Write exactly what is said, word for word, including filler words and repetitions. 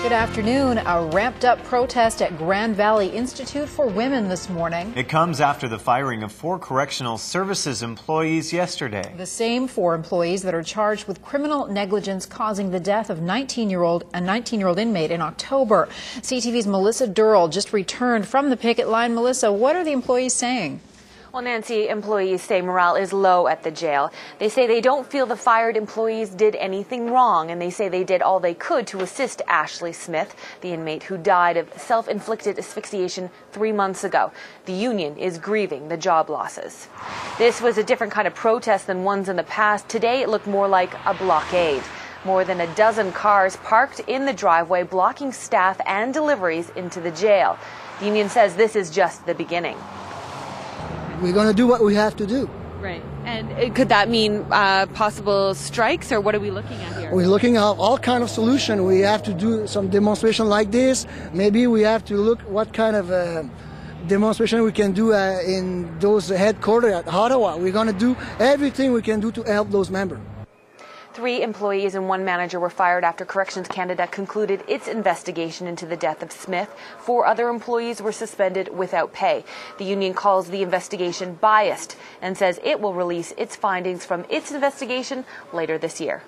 Good afternoon. A ramped-up protest at Grand Valley Institute for Women this morning. It comes after the firing of four correctional services employees yesterday. The same four employees that are charged with criminal negligence causing the death of nineteen-year-old a nineteen-year-old inmate in October. C T V's Melissa Durrell just returned from the picket line. Melissa, what are the employees saying? Well, Nancy, employees say morale is low at the jail. They say they don't feel the fired employees did anything wrong, and they say they did all they could to assist Ashley Smith, the inmate who died of self-inflicted asphyxiation three months ago. The union is grieving the job losses. This was a different kind of protest than ones in the past. Today it looked more like a blockade. More than a dozen cars parked in the driveway, blocking staff and deliveries into the jail. The union says this is just the beginning. We're going to do what we have to do. Right. And could that mean uh, possible strikes, or what are we looking at here? We're looking at all kind of solution. We have to do some demonstration like this. Maybe we have to look what kind of uh, demonstration we can do uh, in those headquarters at Ottawa. We're going to do everything we can do to help those members. Three employees and one manager were fired after Corrections Canada concluded its investigation into the death of Smith. Four other employees were suspended without pay. The union calls the investigation biased and says it will release its findings from its investigation later this year.